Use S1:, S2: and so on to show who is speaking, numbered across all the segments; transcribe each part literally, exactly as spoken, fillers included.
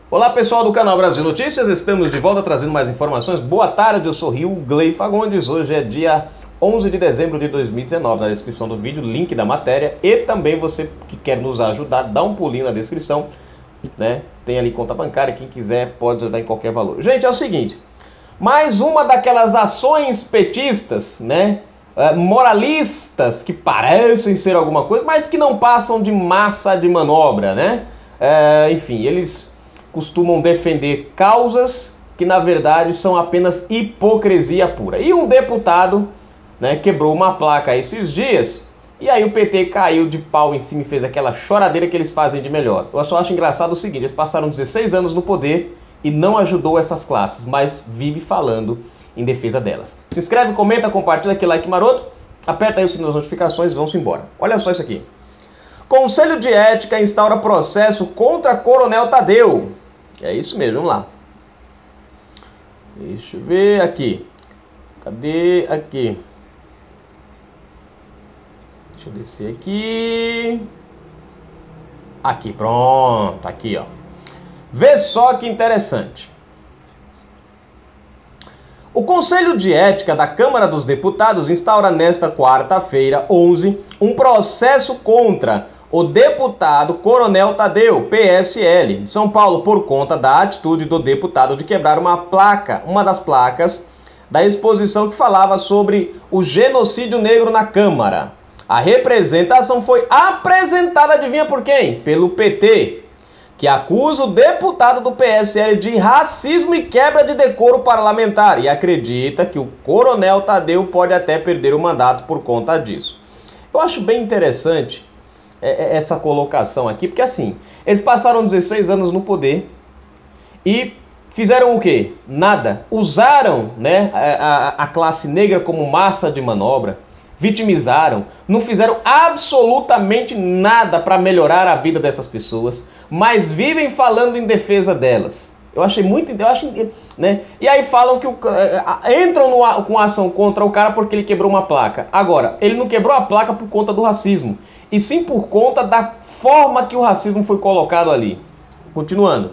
S1: Olá pessoal do canal Brasil Notícias, estamos de volta trazendo mais informações. Boa tarde, eu sou Rio Gley Fagundes. Hoje é dia onze de dezembro de dois mil e dezenove. Na descrição do vídeo, link da matéria. E também você que quer nos ajudar, dá um pulinho na descrição, né? Tem ali conta bancária, quem quiser pode ajudar em qualquer valor. Gente, é o seguinte, mais uma daquelas ações petistas, né? Uh, moralistas que parecem ser alguma coisa, mas que não passam de massa de manobra, né? Uh, enfim, eles costumam defender causas que na verdade são apenas hipocrisia pura. E um deputado, né, quebrou uma placa esses dias e aí o P T caiu de pau em cima e fez aquela choradeira que eles fazem de melhor. Eu só acho engraçado o seguinte, eles passaram dezesseis anos no poder e não ajudou essas classes, mas vive falando em defesa delas. Se inscreve, comenta, compartilha, aquele like maroto, aperta aí o sininho das notificações e vamos embora. Olha só isso aqui. Conselho de Ética instaura processo contra Coronel Tadeu. É isso mesmo, vamos lá. Deixa eu ver aqui. Cadê? Aqui. Deixa eu descer aqui. Aqui, pronto. Aqui, ó. Vê só que interessante. O Conselho de Ética da Câmara dos Deputados instaura nesta quarta-feira, onze, um processo contra o deputado Coronel Tadeu, P S L, de São Paulo, por conta da atitude do deputado de quebrar uma placa, uma das placas da exposição que falava sobre o genocídio negro na Câmara. A representação foi apresentada, adivinha por quem? Pelo P T, que acusa o deputado do P S L de racismo e quebra de decoro parlamentar e acredita que o Coronel Tadeu pode até perder o mandato por conta disso. Eu acho bem interessante essa colocação aqui, porque assim, eles passaram dezesseis anos no poder e fizeram o quê? Nada. Usaram, né, a, a classe negra como massa de manobra, vitimizaram, não fizeram absolutamente nada para melhorar a vida dessas pessoas, mas vivem falando em defesa delas. Eu achei muito, eu acho, né? E aí falam que o, entram no, com ação contra o cara porque ele quebrou uma placa. Agora, ele não quebrou a placa por conta do racismo, e sim por conta da forma que o racismo foi colocado ali. Continuando.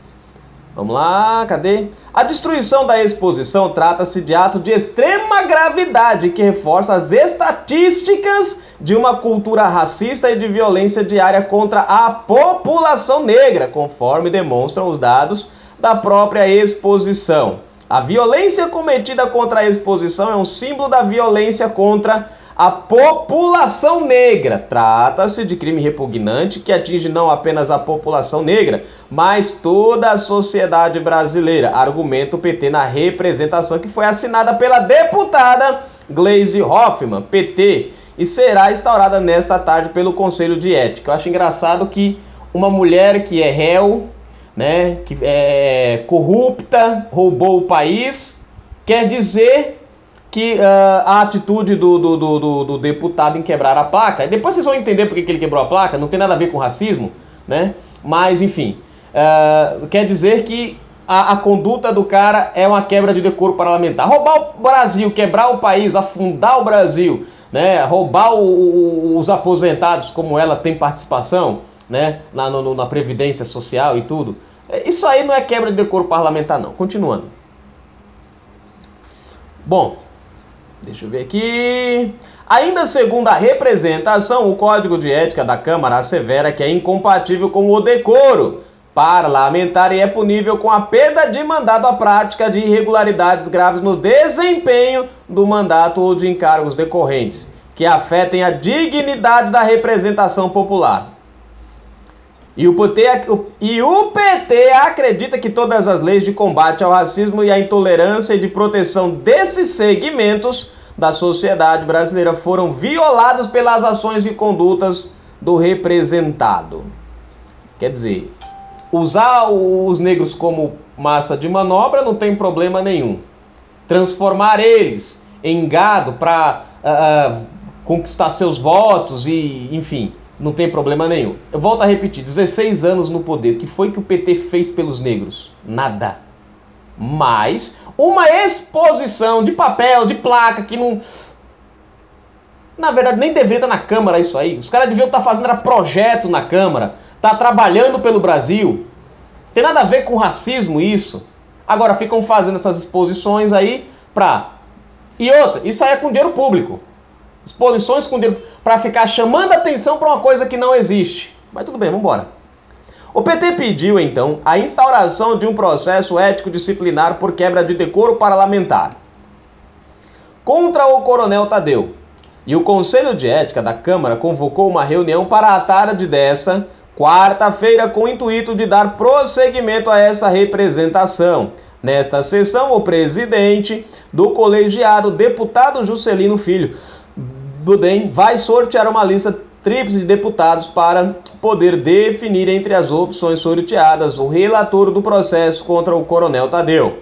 S1: Vamos lá, cadê? A destruição da exposição trata-se de ato de extrema gravidade que reforça as estatísticas de uma cultura racista e de violência diária contra a população negra, conforme demonstram os dados da própria exposição. A violência cometida contra a exposição é um símbolo da violência contra a população negra. Trata-se de crime repugnante que atinge não apenas a população negra, mas toda a sociedade brasileira, argumenta o P T na representação que foi assinada pela deputada Gleisi Hoffmann, P T, e será instaurada nesta tarde pelo Conselho de Ética. Eu acho engraçado que uma mulher que é réu, né, que é corrupta, roubou o país, quer dizer que uh, a atitude do, do, do, do, do deputado em quebrar a placa, depois vocês vão entender por que ele quebrou a placa, não tem nada a ver com racismo, né? Mas enfim, uh, quer dizer que a, a conduta do cara é uma quebra de decoro parlamentar. Roubar o Brasil, quebrar o país, afundar o Brasil, né? Roubar o, o, os aposentados, como ela tem participação, né? na, no, na Previdência Social e tudo, isso aí não é quebra de decoro parlamentar não. Continuando. Bom, deixa eu ver aqui. Ainda segundo a representação, o Código de Ética da Câmara assevera que é incompatível com o decoro parlamentar e é punível com a perda de mandato à prática de irregularidades graves no desempenho do mandato ou de encargos decorrentes, que afetem a dignidade da representação popular. E o, P T, e o P T acredita que todas as leis de combate ao racismo e à intolerância e de proteção desses segmentos da sociedade brasileira foram violadas pelas ações e condutas do representado. Quer dizer, usar os negros como massa de manobra não tem problema nenhum. Transformar eles em gado para uh, uh, conquistar seus votos e, enfim, não tem problema nenhum. Eu volto a repetir, dezesseis anos no poder. O que foi que o P T fez pelos negros? Nada. Mas uma exposição de papel, de placa, que não... Na verdade, nem deveria estar na Câmara isso aí. Os caras deviam estar fazendo era projeto na Câmara, tá trabalhando pelo Brasil. Tem nada a ver com racismo isso. Agora ficam fazendo essas exposições aí pra... E outra, isso aí é com dinheiro público. Exposições com dinheiro... Pra ficar chamando atenção pra uma coisa que não existe. Mas tudo bem, vamos embora. O P T pediu, então, a instauração de um processo ético-disciplinar por quebra de decoro parlamentar contra o Coronel Tadeu. E o Conselho de Ética da Câmara convocou uma reunião para a tarde desta quarta-feira com o intuito de dar prosseguimento a essa representação. Nesta sessão, o presidente do colegiado, deputado Juscelino Filho do D E M, vai sortear uma lista tríplice de deputados para poder definir entre as opções sorteadas o relator do processo contra o Coronel Tadeu.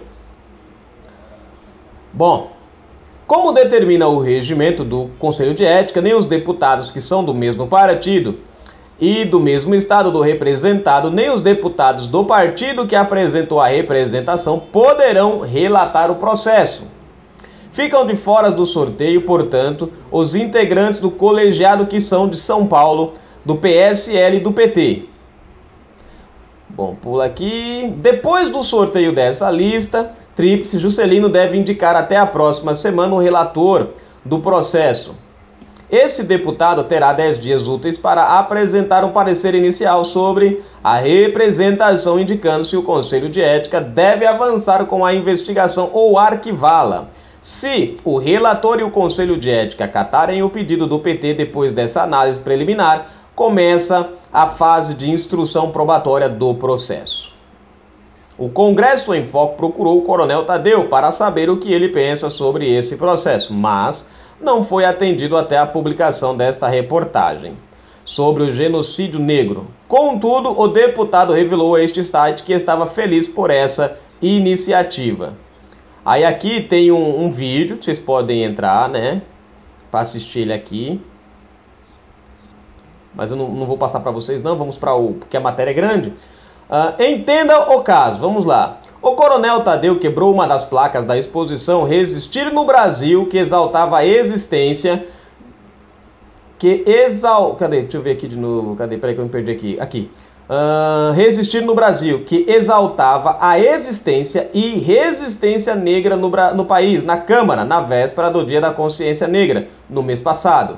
S1: Bom, como determina o regimento do Conselho de Ética, nem os deputados que são do mesmo partido e do mesmo estado do representado, nem os deputados do partido que apresentou a representação poderão relatar o processo. Ficam de fora do sorteio, portanto, os integrantes do colegiado que são de São Paulo, do P S L e do P T. Bom, pula aqui. Depois do sorteio dessa lista tríplice, Juscelino deve indicar até a próxima semana o relator do processo. Esse deputado terá dez dias úteis para apresentar um parecer inicial sobre a representação, indicando se o Conselho de Ética deve avançar com a investigação ou arquivá-la. Se o relator e o Conselho de Ética acatarem o pedido do P T depois dessa análise preliminar, começa a fase de instrução probatória do processo. O Congresso em Foco procurou o Coronel Tadeu para saber o que ele pensa sobre esse processo, mas não foi atendido até a publicação desta reportagem sobre o genocídio negro. Contudo, o deputado revelou a este site que estava feliz por essa iniciativa. Aí aqui tem um, um vídeo que vocês podem entrar, né, para assistir ele aqui. Mas eu não, não vou passar para vocês não, vamos para o... porque a matéria é grande. Uh, entenda o caso, vamos lá. O Coronel Tadeu quebrou uma das placas da exposição Resistir no Brasil, que exaltava a existência... Que exal... Cadê? Deixa eu ver aqui de novo. Cadê? Peraí que eu me perdi aqui. Aqui. Uh, Resistir no Brasil, que exaltava a existência e resistência negra no, no país, na Câmara, na véspera do Dia da Consciência Negra, no mês passado.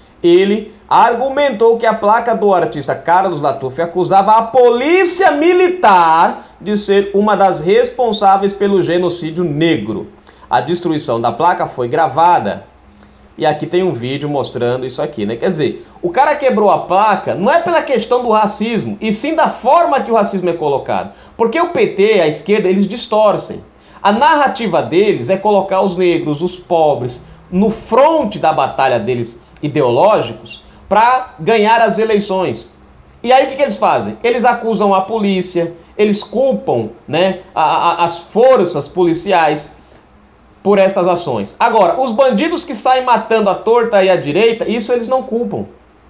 S1: Ele argumentou que a placa do artista Carlos Latuffi acusava a polícia militar de ser uma das responsáveis pelo genocídio negro. A destruição da placa foi gravada. E aqui tem um vídeo mostrando isso aqui, né? Quer dizer, o cara quebrou a placa não é pela questão do racismo, e sim da forma que o racismo é colocado. Porque o P T, a esquerda, eles distorcem. A narrativa deles é colocar os negros, os pobres, no fronte da batalha deles ideológicos para ganhar as eleições. E aí o que, que eles fazem? Eles acusam a polícia, eles culpam, né, a, a, as forças policiais por estas ações. Agora, os bandidos que saem matando a torta e a direita, isso eles não culpam,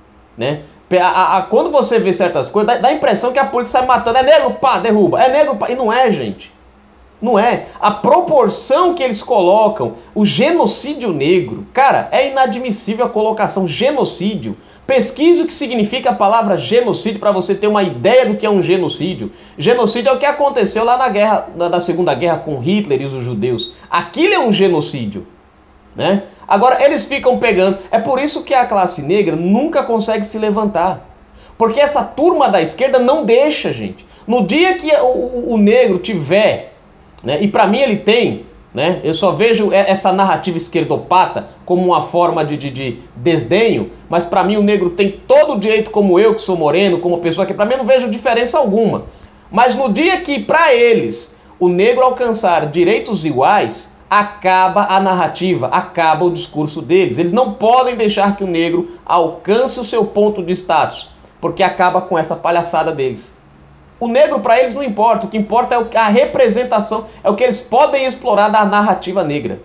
S1: né? A, a, a, quando você vê certas coisas, dá, dá a impressão que a polícia sai matando, é negro, pá, derruba, é negro, pá, e não é, gente. Não é. A proporção que eles colocam, o genocídio negro, cara, é inadmissível a colocação genocídio. Pesquise o que significa a palavra genocídio para você ter uma ideia do que é um genocídio. Genocídio é o que aconteceu lá na guerra, na Segunda Guerra com Hitler e os judeus. Aquilo é um genocídio, né? Agora eles ficam pegando. É por isso que a classe negra nunca consegue se levantar. Porque essa turma da esquerda não deixa, gente. No dia que o, o, o negro tiver, né, e para mim ele tem, né, eu só vejo essa narrativa esquerdopata como uma forma de, de, de desdenho, mas para mim o negro tem todo o direito, como eu que sou moreno, como pessoa que para mim eu não vejo diferença alguma. Mas no dia que para eles o negro alcançar direitos iguais, acaba a narrativa, acaba o discurso deles. Eles não podem deixar que o negro alcance o seu ponto de status, porque acaba com essa palhaçada deles. O negro para eles não importa, o que importa é a representação, é o que eles podem explorar da narrativa negra.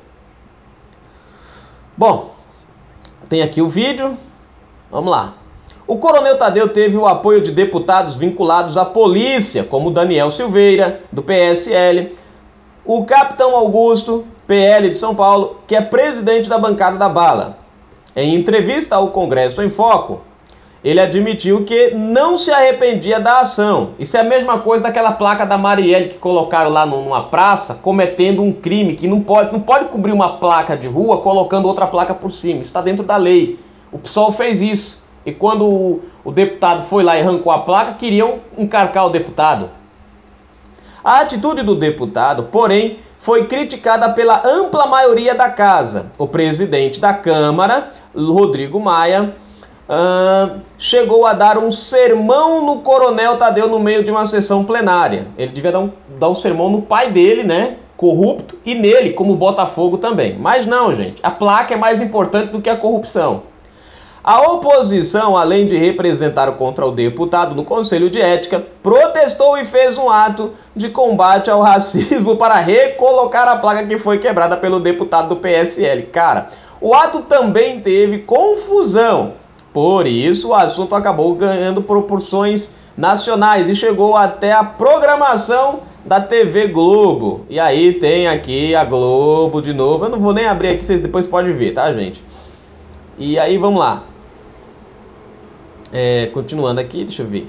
S1: Bom, tem aqui o vídeo, vamos lá. O Coronel Tadeu teve o apoio de deputados vinculados à polícia, como Daniel Silveira, do P S L, o Capitão Augusto, P L de São Paulo, que é presidente da bancada da bala. Em entrevista ao Congresso em Foco, ele admitiu que não se arrependia da ação. Isso é a mesma coisa daquela placa da Marielle que colocaram lá numa praça, cometendo um crime que não pode, não pode cobrir uma placa de rua colocando outra placa por cima. Isso está dentro da lei. O P SOL fez isso. E quando o, o deputado foi lá e arrancou a placa, queriam encarcar o deputado. A atitude do deputado, porém, foi criticada pela ampla maioria da casa. O presidente da Câmara, Rodrigo Maia, uh, chegou a dar um sermão no Coronel Tadeu no meio de uma sessão plenária. Ele devia dar um, dar um sermão no pai dele, né? Corrupto, e nele, como Botafogo também. Mas não, gente. A placa é mais importante do que a corrupção. A oposição, além de representar contra o deputado no Conselho de Ética, protestou e fez um ato de combate ao racismo para recolocar a placa que foi quebrada pelo deputado do P S L. Cara, o ato também teve confusão. Por isso, o assunto acabou ganhando proporções nacionais e chegou até a programação da T V Globo. E aí tem aqui a Globo de novo. Eu não vou nem abrir aqui, vocês depois podem ver, tá, gente? E aí, vamos lá. É, continuando aqui, deixa eu ver.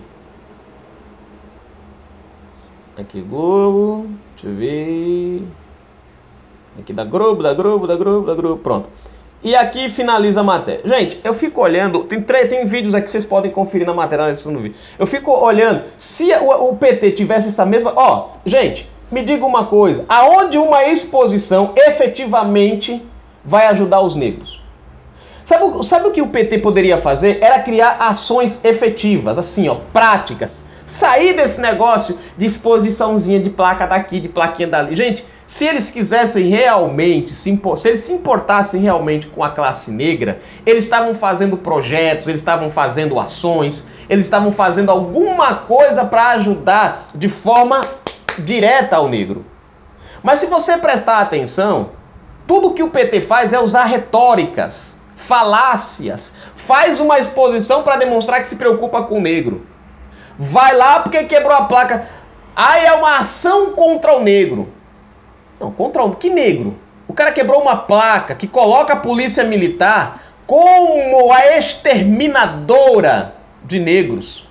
S1: Aqui, Globo. Deixa eu ver. Aqui da Globo, da Globo, da Globo, da Globo. Pronto. E aqui finaliza a matéria. Gente, eu fico olhando. Tem, tem vídeos aqui que vocês podem conferir na matéria na descrição do vídeo. Eu fico olhando. Se o, o P T tivesse essa mesma. Ó, gente, me diga uma coisa. Aonde uma exposição efetivamente vai ajudar os negros? Sabe, sabe o que o P T poderia fazer? Era criar ações efetivas, assim, ó, práticas. Sair desse negócio de exposiçãozinha de placa daqui, de plaquinha dali. Gente, se eles quisessem realmente, se, impor, se eles se importassem realmente com a classe negra, eles estavam fazendo projetos, eles estavam fazendo ações, eles estavam fazendo alguma coisa para ajudar de forma direta ao negro. Mas se você prestar atenção, tudo que o P T faz é usar retóricas, falácias, faz uma exposição para demonstrar que se preocupa com o negro. Vai lá porque quebrou a placa. Ah, é uma ação contra o negro. Não, contra o... Que negro? O cara quebrou uma placa que coloca a polícia militar como a exterminadora de negros.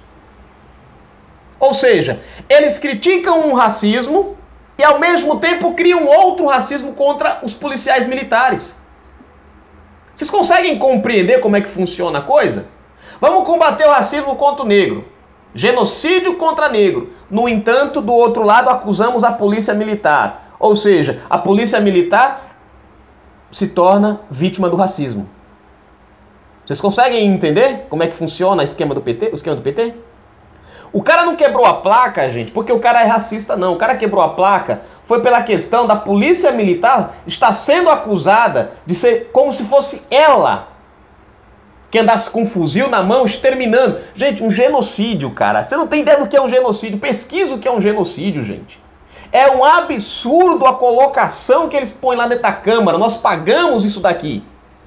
S1: Ou seja, eles criticam um racismo e ao mesmo tempo criam outro racismo contra os policiais militares. Vocês conseguem compreender como é que funciona a coisa? Vamos combater o racismo contra o negro. Genocídio contra negro. No entanto, do outro lado, acusamos a polícia militar. Ou seja, a polícia militar se torna vítima do racismo. Vocês conseguem entender como é que funciona o esquema do P T? O esquema do P T? O cara não quebrou a placa, gente, porque o cara é racista, não. O cara quebrou a placa foi pela questão da polícia militar estar sendo acusada de ser como se fosse ela que andasse com um fuzil na mão, exterminando. Gente, um genocídio, cara. Você não tem ideia do que é um genocídio. Pesquisa o que é um genocídio, gente. É um absurdo a colocação que eles põem lá dentro da Câmara. Nós pagamos isso daqui.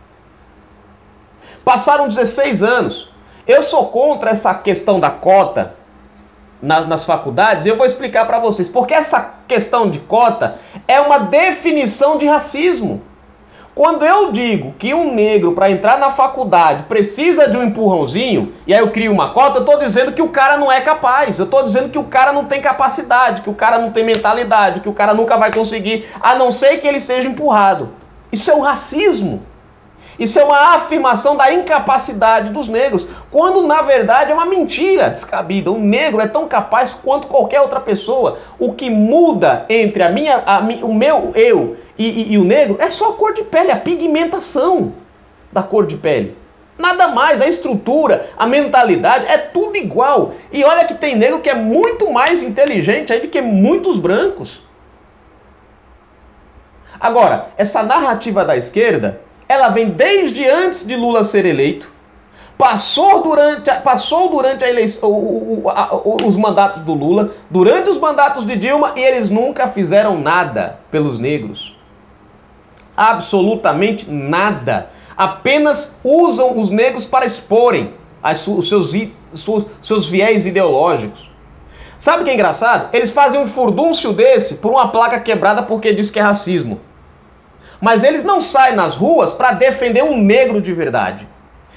S1: Passaram dezesseis anos. Eu sou contra essa questão da cota nas, nas faculdades, e eu vou explicar para vocês. Porque essa questão de cota é uma definição de racismo. Quando eu digo que um negro, para entrar na faculdade, precisa de um empurrãozinho, e aí eu crio uma cota, eu estou dizendo que o cara não é capaz. Eu estou dizendo que o cara não tem capacidade, que o cara não tem mentalidade, que o cara nunca vai conseguir, a não ser que ele seja empurrado. Isso é um racismo. Isso é uma afirmação da incapacidade dos negros, quando na verdade é uma mentira descabida. O negro é tão capaz quanto qualquer outra pessoa. O que muda entre a minha, a, o meu eu e, e, e o negro é só a cor de pele, a pigmentação da cor de pele. Nada mais, a estrutura, a mentalidade, é tudo igual. E olha que tem negro que é muito mais inteligente aí do que muitos brancos. Agora, essa narrativa da esquerda, ela vem desde antes de Lula ser eleito, passou durante, passou durante a eleição, o, o, a, os mandatos do Lula, durante os mandatos de Dilma, e eles nunca fizeram nada pelos negros. Absolutamente nada. Apenas usam os negros para exporem as, os seus, seus, seus viés ideológicos. Sabe o que é engraçado? Eles fazem um furdúncio desse por uma placa quebrada porque diz que é racismo. Mas eles não saem nas ruas para defender um negro de verdade.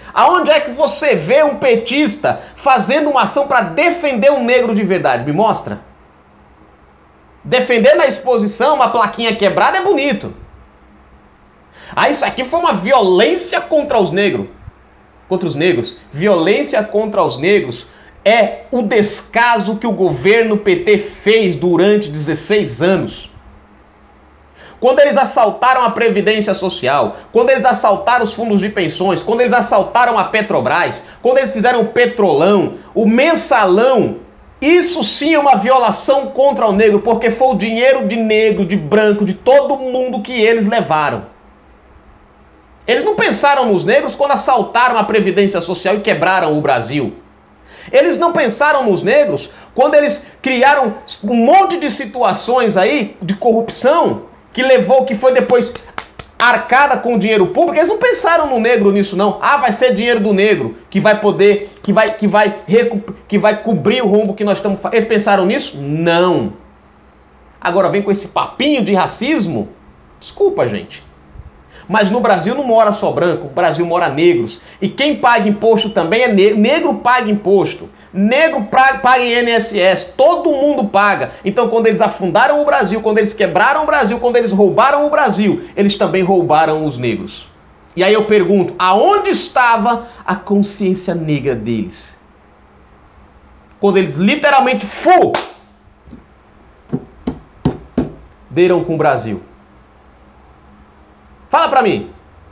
S1: Aonde é que você vê um petista fazendo uma ação para defender um negro de verdade? Me mostra. Defender na exposição uma plaquinha quebrada é bonito. Ah, isso aqui foi uma violência contra os negros. Contra os negros. Violência contra os negros é o descaso que o governo P T fez durante dezesseis anos. Quando eles assaltaram a Previdência Social, quando eles assaltaram os fundos de pensões, quando eles assaltaram a Petrobras, quando eles fizeram o Petrolão, o Mensalão, isso sim é uma violação contra o negro, porque foi o dinheiro de negro, de branco, de todo mundo que eles levaram. Eles não pensaram nos negros quando assaltaram a Previdência Social e quebraram o Brasil. Eles não pensaram nos negros quando eles criaram um monte de situações aí de corrupção que levou, que foi depois arcada com o dinheiro público. Eles não pensaram no negro nisso não. Ah, vai ser dinheiro do negro que vai poder, que vai, que vai, que vai cobrir o rombo que nós estamos fazendo. Eles pensaram nisso? Não. Agora vem com esse papinho de racismo. Desculpa, gente. Mas no Brasil não mora só branco, no Brasil mora negros. E quem paga imposto também é negro. Negro paga imposto. Negro paga I N S S. Todo mundo paga. Então quando eles afundaram o Brasil, quando eles quebraram o Brasil, quando eles roubaram o Brasil, eles também roubaram os negros. E aí eu pergunto, aonde estava a consciência negra deles? Quando eles literalmente fu, deram com o Brasil. Fala pra mim.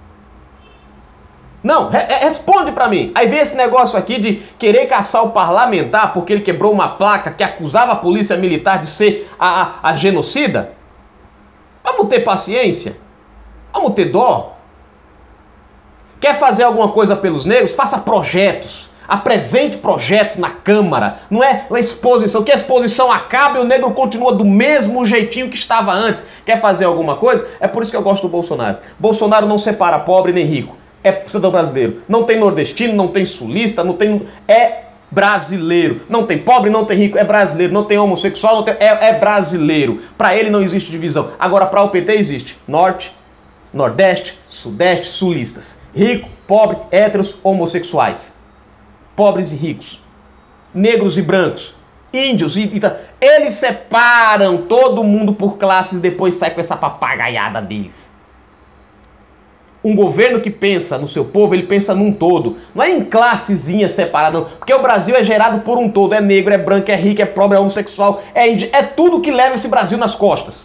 S1: Não, re responde pra mim. Aí vem esse negócio aqui de querer caçar o parlamentar porque ele quebrou uma placa que acusava a polícia militar de ser a, a, a genocida. Vamos ter paciência. Vamos ter dó. Quer fazer alguma coisa pelos negros? Faça projetos. Apresente projetos na Câmara. Não é uma exposição. Que a exposição acabe e o negro continua do mesmo jeitinho que estava antes. Quer fazer alguma coisa? É por isso que eu gosto do Bolsonaro. Bolsonaro não separa pobre nem rico. É cidadão brasileiro. Não tem nordestino, não tem sulista, não tem... É brasileiro. Não tem pobre, não tem rico, é brasileiro. Não tem homossexual, não tem... É, é brasileiro. Para ele não existe divisão. Agora para o P T existe. Norte, Nordeste, Sudeste, sulistas. Rico, pobre, héteros, homossexuais. Pobres e ricos, negros e brancos, índios e, e eles separam todo mundo por classes e depois sai com essa papagaiada deles. Um governo que pensa no seu povo, ele pensa num todo, não é em classezinha separada, não, porque o Brasil é gerado por um todo, é negro, é branco, é rico, é pobre, é homossexual, é índio, é tudo que leva esse Brasil nas costas.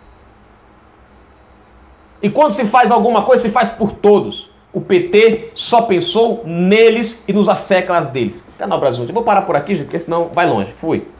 S1: E quando se faz alguma coisa, se faz por todos. O P T só pensou neles e nos séculos deles. Canal Brasil. Eu vou parar por aqui, gente, porque senão vai longe. Fui.